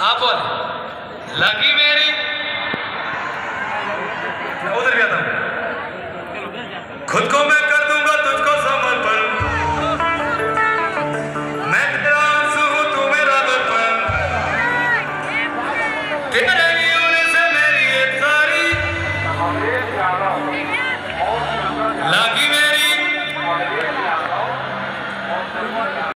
आप बोल लगी मेरी उधर गया था खुद को मैं